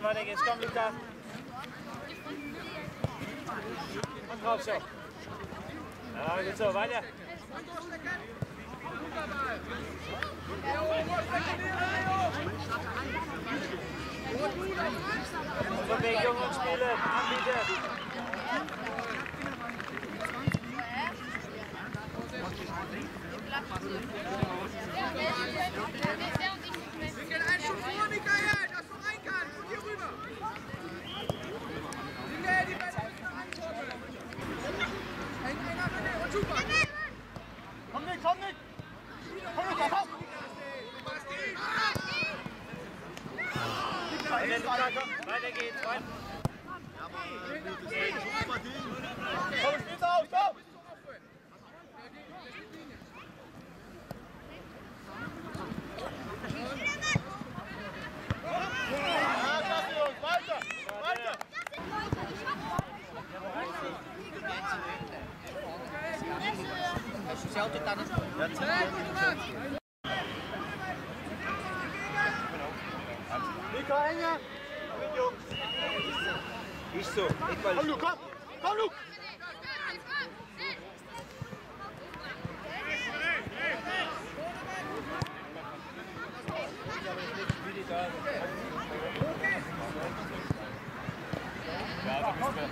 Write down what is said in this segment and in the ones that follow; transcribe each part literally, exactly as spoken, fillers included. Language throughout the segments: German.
weiter geht's. Komm, Luca. Und drauf, so. Ja, gut so, weiter. Bewegung und Spiele, Anbieter. Wir gehen einen Schuss vor, Michael, dass du rein kannst. Und hier rüber. Michael, die Bälle müssen ankommen. Und super. Komm nicht, komm nicht. Komm nicht, komm. Weiter, Luca, komm. Weiter geht's, weiter. Komm, spiel's auf, komm. Ja, klasse, Jungs, weiter, weiter. Se autetaan nyt. Mika, enger. Ist so. Komm, Luke, komm. Komm, Luke. Ja, das ist mehr.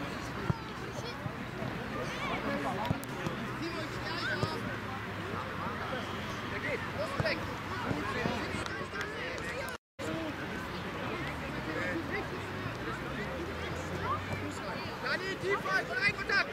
Der geht, los, weg. Dani, tiefer, von ein Kontakt.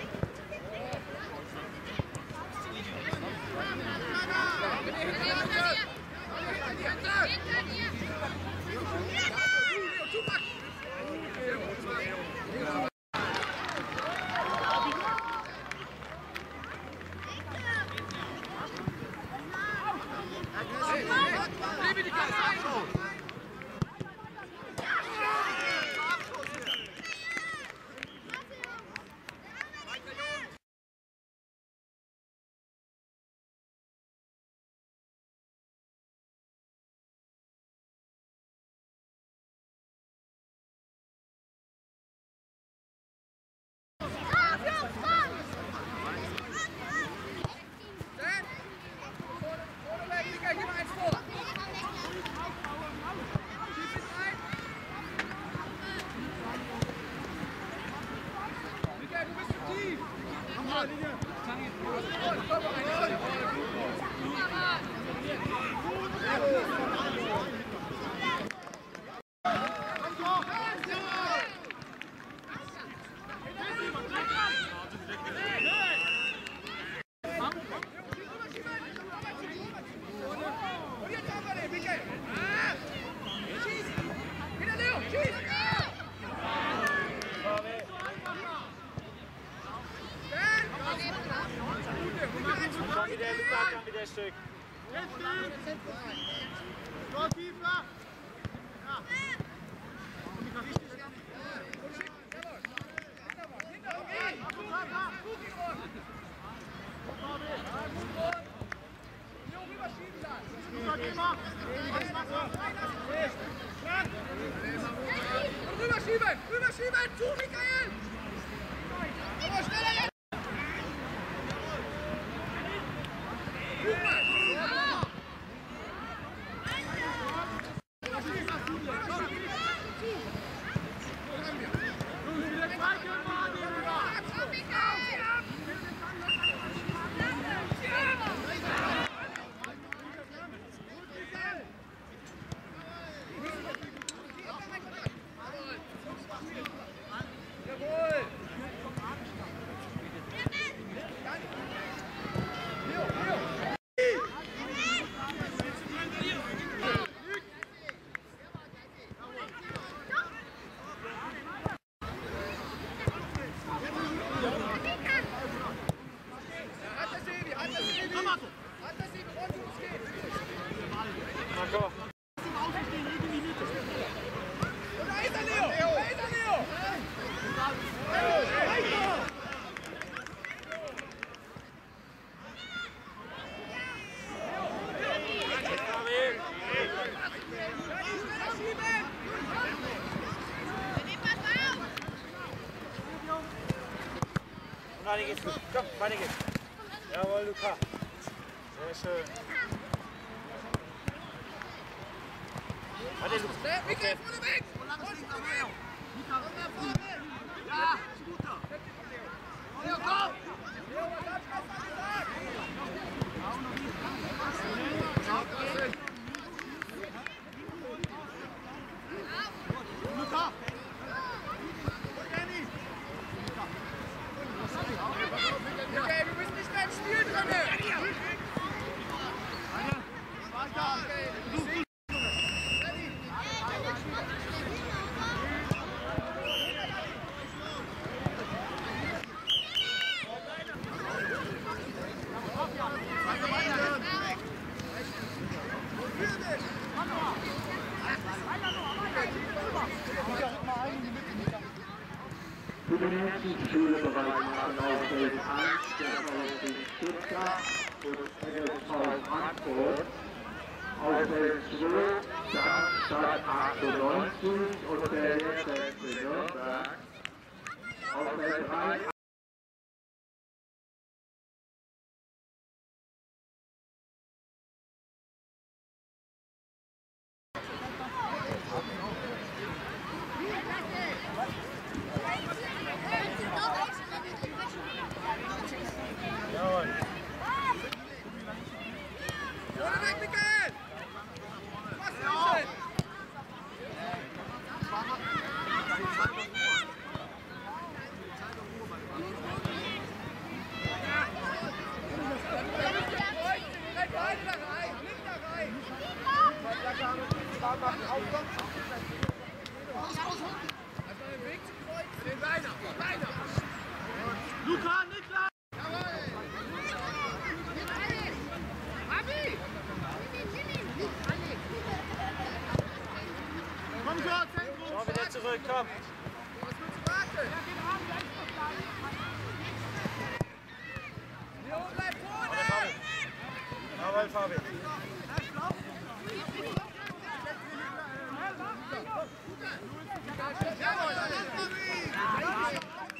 Komm wieder, Luca, komm wieder ein Stück. Noch tiefer. Ja. Rüberschieben! Rüberschieben! Zu, Michael! Aber schneller jetzt! weiter geht's. Komm, weiter geht's. Jawohl, Luca. Sehr schön. Warte, Luca. Michael, vorne weg! Ja! Ja, komm! Luca! Okay, wir müssen nicht mehr im Spiel drin! Für den nächsten Schülerbereich machen auf Feld eins der VfB Stuttgart und N S V Frankfurt. Auf Feld zwei Darmstadt achtundneunzig und der Lehrkräfte Nürnberg. Auf Feld drei Jawohl. Vorne weg, Michael! Was ist denn? Beide da rein, nicht da rein! Also den Weg zu kreuzen. Den Beiner, Beiner! Luca, Niklas! Komm schon, Zentrum! Schau wieder zurück, komm. Was willst du warten? Leon, bleib vorne! Jawohl, Fabi. Jawohl, das ist Fabi!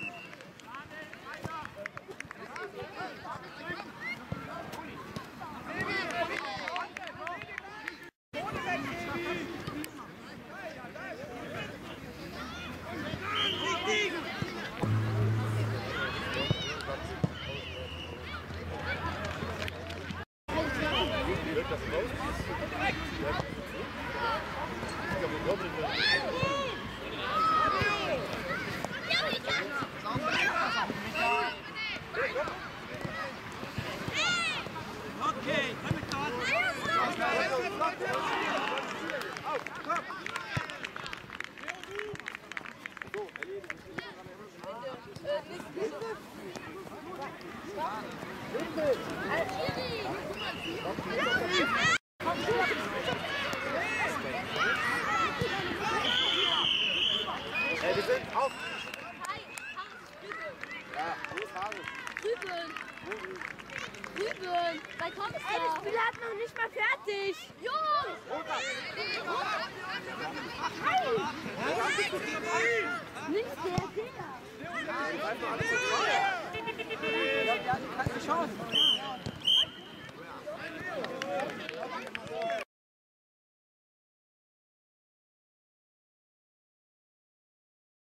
Okay, komm mit dran! Hey, wir sind auf. Ja, wo ist Hagen? Drüben. Drüben. Da kommst du. Ey, das Spiel hat noch nicht mal fertig. Jungs! Hey! Nicht der, der. Ja, wir hatten keine Chance.